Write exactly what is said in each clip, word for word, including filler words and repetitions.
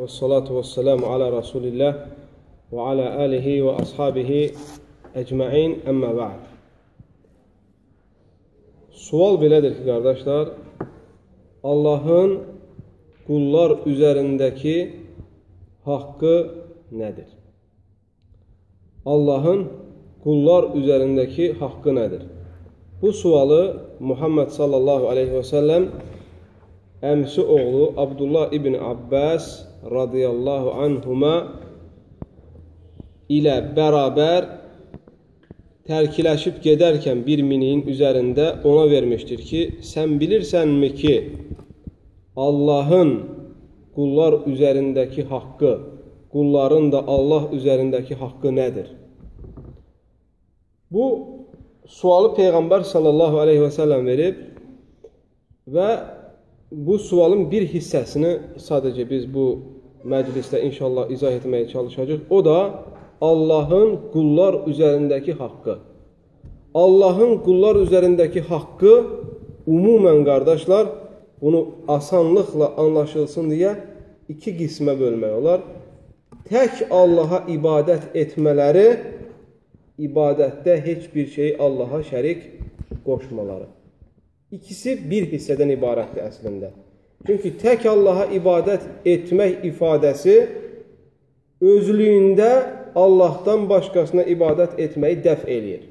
Və salatu və selamu alə Rasulillah və alə alihi və ashabihi əcməin, əmmə ba'd. Sual belədir ki, qardaşlar, Allahın qullar üzərindəki haqqı nədir? Allahın qullar üzərindəki haqqı nədir? Bu sualı Muhammed sallallahu aleyhi və səlləm əmsi oğlu Abdullah ibn Abbas radiyallahu anhuma ilə bərabər tərkiləşib gedərkən bir miniyin üzərində ona vermişdir ki, sən bilirsənmi ki, Allahın qullar üzərindəki haqqı, qulların da Allah üzərindəki haqqı nədir? Bu sualı Peyğəmbər sallallahu aleyhi və səlləm verib və bu sualın bir hissəsini sadəcə biz bu məclisdə inşallah izah etməyə çalışacağıq. O da Allahın qullar üzərindəki haqqı. Allahın qullar üzərindəki haqqı umumən qardaşlar, bunu asanlıqla anlaşılsın deyə iki qismə bölmək olar. Tək Allaha ibadət etmələri, ibadətdə heç bir şey Allaha şərik qoşmaları. İkisi bir hissədən ibarətdir əslində. Çünki tək Allaha ibadət etmək ifadəsi özlüyündə Allahdan başqasına ibadət etməyi dəf eləyir.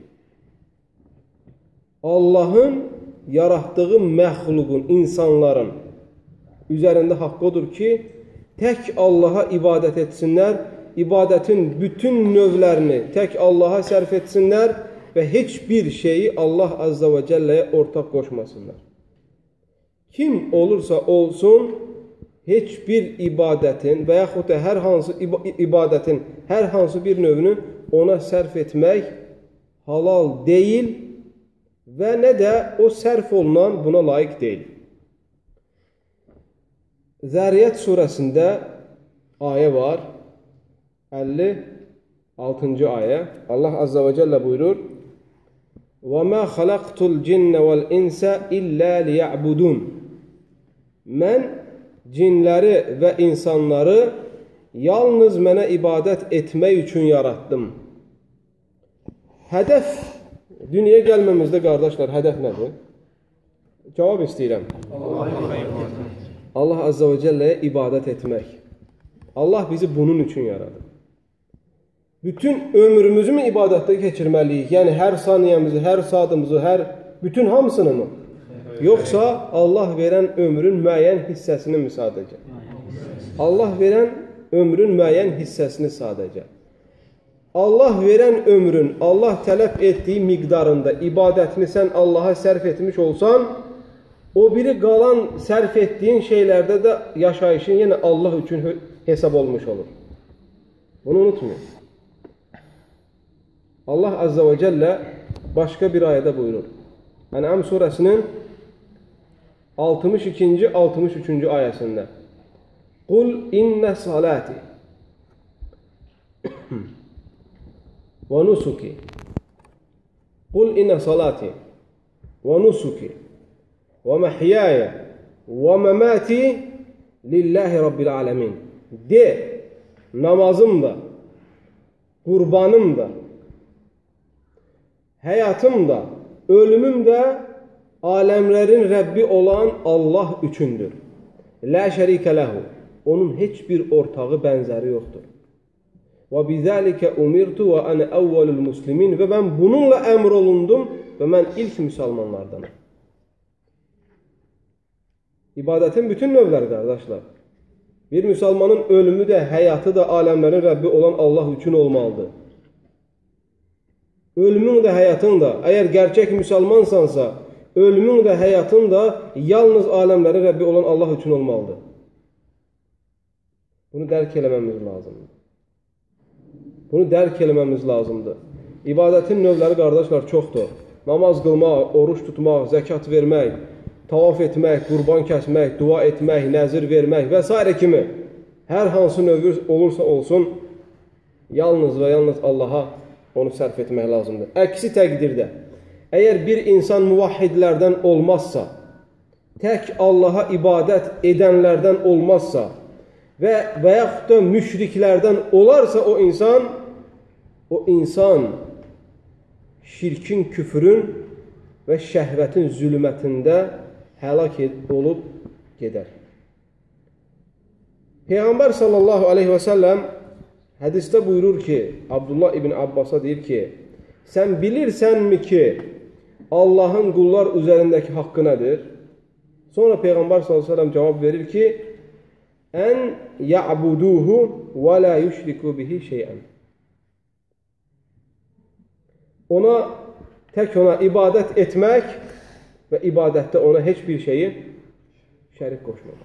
Allahın yaratdığı məxluqun, insanların üzərində haqqı odur ki, tək Allaha ibadət etsinlər, ibadətin bütün növlərini tək Allaha sərf etsinlər və heç bir şeyi Allah Azza və Cəlləyə ortaq qoşmasınlar. Kim olursa olsun, heç bir ibadətin və yaxud da hər hansı ibadətin hər hansı bir növünü ona sərf etmək halal deyil və nə də o sərf olunan buna layiq deyil. Zərriyyət surəsində ayə var, əlli altıncı ayə. Allah Azza və Cəllə buyurur: وَمَا خَلَقْتُ الْجِنَّ وَالْاِنْسَ إِلَّا لِيَعْبُدُونَ Mən cinləri və insanları yalnız mənə ibadət etmək üçün yaratdım. Hədəf, dünyaya gəlməmizdə qardaşlar, hədəf nədir? Cavab istəyirəm. Allah Azza və Cəlləyə ibadət etmək. Allah bizi bunun üçün yaradır. Bütün ömrümüzü mü ibadətdə keçirməliyik? Yəni, hər saniyəmizi, hər saatımızı, hər, bütün hamısını mı? Yoxsa Allah verən ömrün müəyyən hissəsini mi sadəcə? Allah verən ömrün müəyyən hissəsini sadəcə. Allah verən ömrün, Allah tələb etdiyi miqdarında ibadətini sən Allaha sərf etmiş olsan, o biri qalan sərf etdiyin şeylərdə də yaşayışın yenə Allah üçün hesab olmuş olur. Bunu unutmayın. Allah Azza və Cəllə başqa bir ayədə buyurur. Ən'am surəsinin altmış ikinci altmış üçüncü ayəsində. Qul innə salati və nusuki Qul innə salati və nusuki və məhyaya və məmati lillahi rabbil aləmin. De, namazım da, qurbanım da, həyatım da, ölümüm də aləmlərin Rəbbi olan Allah üçündür. Lə şərikə ləhu. Onun heç bir ortağı, bənzəri yoxdur. Və bizəlikə umirtu və ənə əvvəlül muslimin. Və mən bununla əmr olundum və mən ilk müsəlmanlardanım. İbadətin bütün növləri, qardaşlar. Bir müsəlmanın ölümü də, həyatı da aləmlərin Rəbbi olan Allah üçün olmalıdır. Ölümün də, həyatın da, əgər gerçək müsəlmansansa, ölümün də, həyatın da yalnız aləmlərin Rəbbi olan Allah üçün olmalıdır. Bunu dərk eləməmiz lazımdır. Bunu dərk eləməmiz lazımdır. İbadətin növləri, qardaşlar, çoxdur. Namaz qılmaq, oruç tutmaq, zəkat vermək, tavaf etmək, qurban kəsmək, dua etmək, nəzir vermək və s. kimi hər hansı növü olursa olsun, yalnız və yalnız Allaha onu sərf etmək lazımdır. Əksi təqdirdə, əgər bir insan və və yaxud da müşriklərdən olarsa o insan, o insan şirkin, küfrün və şəhvətin zülmətində həlak olub gedər. Peyğəmbər sallallahu aleyhi və səlləm hədisdə buyurur ki, Abdullah ibn Abbasa deyir ki, sən bilirsənmi ki, Allahın qullar üzərindəki haqqı nədir? Sonra Peyğəmbər sallallahu aleyhi və səlləm cavab verir ki, ən ya'buduhu və la yüşriku bihi şeyən. Ona, tək ona ibadət etmək və ibadətdə ona heç bir şeyi şərik qoşmamaq.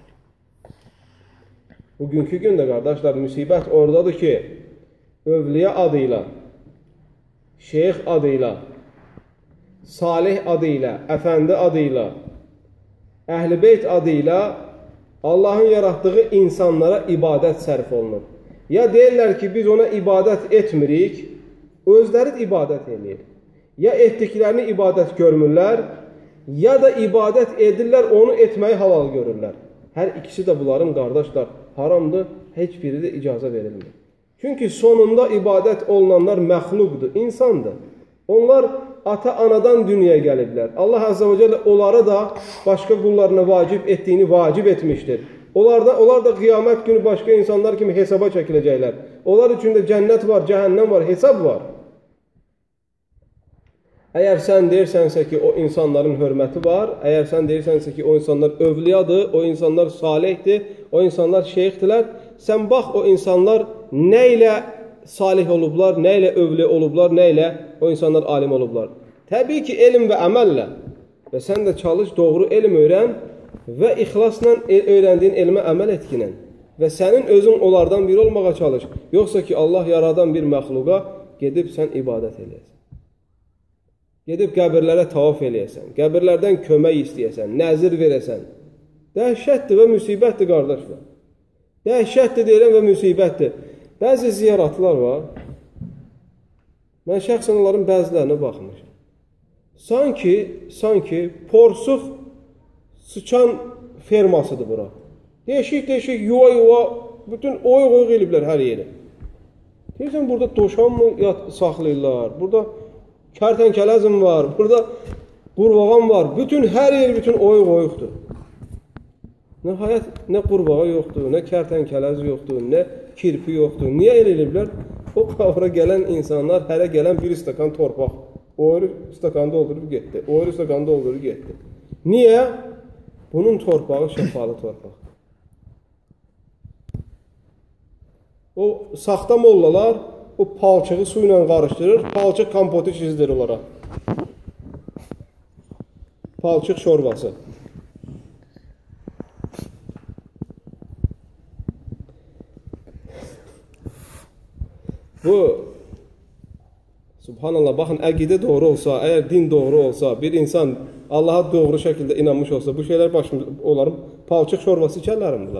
Bugünkü gündə, qardaşlar, müsibət oradadır ki, övliya adıyla, şeyx adıyla, salih adıyla, əfəndi adıyla, əhl-i beyt adıyla Allahın yaratdığı insanlara ibadət sərf olunur. Ya deyirlər ki, biz ona ibadət etmirik, özləri ibadət edir. Ya etdiklərini ibadət görmürlər, ya da ibadət edirlər, onu etməyi halal görürlər. Hər ikisi də bunların, qardaşlar, haramdır, heç biri də icazə verilmir. Çünki sonunda ibadət olunanlar məxluqdur, insandır. Onlar ata-anadan dünyaya gəliblər. Allah Azze və Celle onlara da başqa qullarına vacib etdiyini vacib etmişdir. Onlar da, onlar da qiyamət günü başqa insanlar kimi hesaba çəkiləcəklər. Onlar üçün də cənnət var, cəhənnəm var, hesab var. Əgər sən deyirsənsə ki, o insanların hörməti var, əgər sən deyirsənsə ki, o insanlar övliyadır, o insanlar salihdir, o insanlar şeyxdirlər, sən bax o insanlar nə ilə salih olublar, nə ilə övliya olublar, nə ilə o insanlar alim olublar. Təbii ki, elm və əməllə və sən də çalış, doğru elm öyrən və ixlasla öyrəndiyin elmə əməl etkinən və sənin özün onlardan biri olmağa çalış. Yoxsa ki, Allah yaradan bir məxluqa gedib sən ibadət eləyəsən. Gedib qəbirlərə tavaf eləyəsən, qəbirlərdən kömək istəyəsən, nəzir verəsən. Dəhşətdir və müsibətdir, qardaşlar. Dəhşətdir deyirəm və müsibətdir. Bəzi ziyaratlar var. Mən şəxsən onların bəzilərinə baxmışam. Sanki, sanki porsuq sıçan fermasıdır bura. Deşik-deşik, yuva-yuva, bütün oyuq-oyuq eliblər hər yeri. Deyirsən, burada doşan mı saxlayırlar? Burada kərtənkələzm var, burada qurbağan var. Bütün hər yer bütün oyuq-oyuqdur. Nəhayət, nə qurbağa yoxdur, nə kərtənkələz yoxdur, nə kirpi yoxdur. Niyə elə eliblər? O qavra gələn insanlar hərə gələn bir stəkan torpaq. O ayrı stəkan doldurub getdi. O ayrı stəkan doldurub getdi. Niyə? Bunun torpağı şəfalı torpaq. O saxta mollalar o palçığı su ilə qarışdırır, palçıq kompotu çizdir onlara. Palçıq şorbası. Bu, subhanallah, baxın, əqidə doğru olsa, əgər din doğru olsa, bir insan Allaha doğru şəkildə inanmış olsa, bu şeylər başımız, onların palçıq şorbası içərlərim bunlar.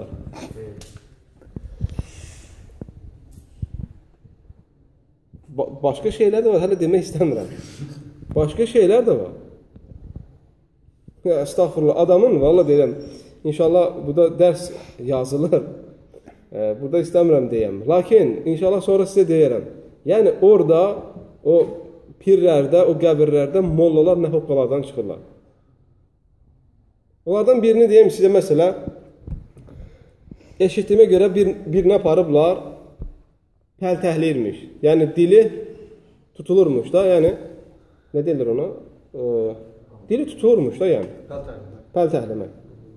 Ba başqa şeylər də var, hələ demək istəmirəm. Başqa şeylər də var. Ya, estağfurullah, adamın, valla deyirəm, inşallah bu da dərs yazılır. E, burada istəmirəm deyəm. Lakin, inşallah sonra sizə deyərəm. Yəni, orada, o pirlərdə, o qəbirlərdə mollalar nə hoqqalardan çıxırlar. Onlardan birini deyəm sizə, məsələ, eşitdiyimə görə bir, birini aparıblar, pəltəhliyirmiş. Yəni, dili tutulurmuş da, yəni, nə deyilir ona? E, dili tutulurmuş da, yəni. Pəltəhləmək.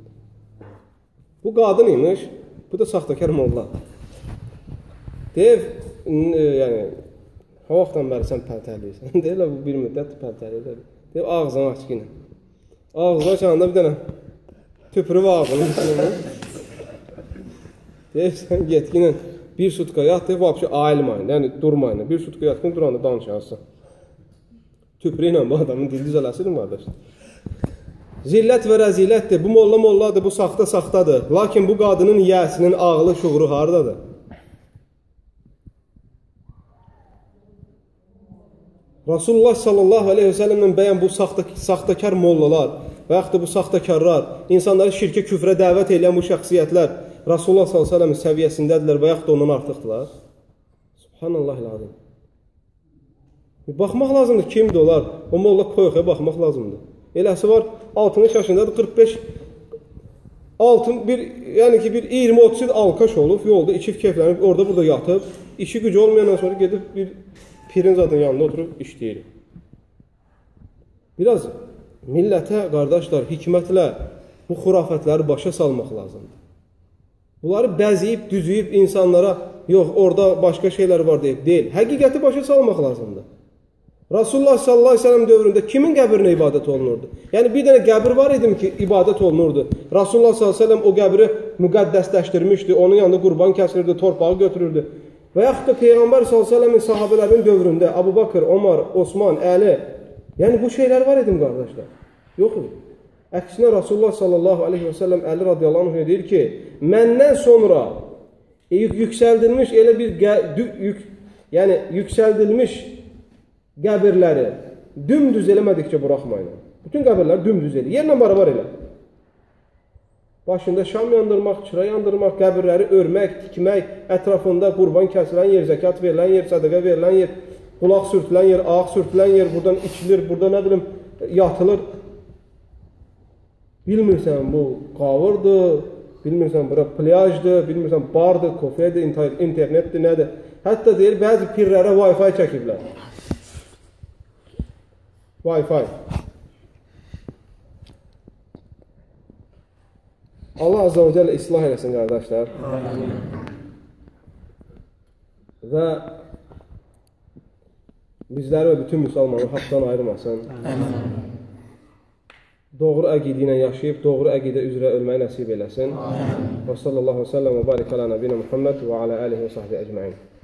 Bu qadın imiş, bu da saxtakar molla. Deyir, yəni, o vaxtdan bəri sən pəltəhliyirsən. Deyirlər, bu bir müddət pəltəhliyir. Deyir, ağzını aç yine. Ağzını açanda bir dənə tüpürü var ağzını. Deyir, sən get yine bir sutka yat, deyir, vapşı ayılmayın, yəni durmayın. Bir sutka yatqın duranda danışarsın. Tüpürü ilə bu adamın dil düzələsidir mi, qardaşlar? Zillət və rəzilətdir, bu molla molladır, bu saxta saxtadır. Lakin bu qadının yəsinin ağlı, şuğuru haradadır? Rasulullah sallallahu aleyhi ve sellem'in bəyən bu saxta, saxtakar mollalar və yaxud da bu saxtakarlar, insanları şirkə, küfrə dəvət edən bu şəxsiyyətlər Rasulullah sallallahu əleyhi və səlləm səviyyəsindədirlər və yaxud da ondan artıqdılar? Subhanallahil-azim. Baxmaq lazımdır, kimdir onlar? O molla koyuqaya baxmaq lazımdır. Eləsi var, altmış yaşındadır, qırx beş altın bir, yəni ki, bir iyirmi otuz il alkaş olub, yolda içib keyflənib, orada burada yatıb, işi gücü olmayandan sonra gedib bir pirin zadın yanında oturub işləyir. Biraz millətə, qardaşlar, hikmətlə bu xurafətləri başa salmaq lazımdır. Bunları bəziyib, düzüyüb insanlara, yox, orada başqa şeylər var deyib, deyil. Həqiqəti başa salmaq lazımdır. Rasulullah sallallahu aleyhi ve sellem dövründə kimin qəbrinə ibadət olunurdu? Yəni, bir dənə qəbir var idim ki, ibadət olunurdu. Rasulullah sallallahu aleyhi ve sellem o qəbri müqəddəsləşdirmişdi, onun yanında qurban kəsilirdi, torpağı götürürdü. Və yaxud da Peyğəmbər sallallahu aleyhi ve sellemin sahabələrinin dövründə Abu Bakır, Omar, Osman, Əli, yəni bu şeylər var idim, qardaşlar. Yox idi. Əksinə Rasulullah sallallahu aleyhi ve sellem Əli radiyallahu anh deyir ki, məndən sonra yüksəldilmiş elə bir yük, yəni yüksəldilmiş qəbirləri dümdüz eləmədikcə buraxmayın. Bütün qəbirlər dümdüz elə. Yerlə barabar elə. Başında şam yandırmaq, çıra yandırmaq, qəbirləri örmək, tikmək, ətrafında qurban kəsilən yer, zəkat verilən yer, sədəqə verilən yer, qulaq sürtülən yer, ağ sürtülən yer, buradan içilir, burada nə bilim, yatılır. Bilmirsən bu qavırdır, bilmirsən bura plyajdır, bilmirsən bardır, kofedir, internetdir, nədir. Hətta deyir, bəzi pirlərə Wi-Fi çəkiblər. Wi-Fi. Allah azza və cəllə islah eləsin, qardaşlar. Və bizləri və bütün müsəlmanı haqdan ayırmasın. Doğru əqidə ilə yaşayıb, doğru əqidə üzrə ölməyi nəsib eləsin. Və sallallahu aleyhi və səlləm və barik alə nəbiyyə Muhammed və alə alihi və sahbihi əcməin.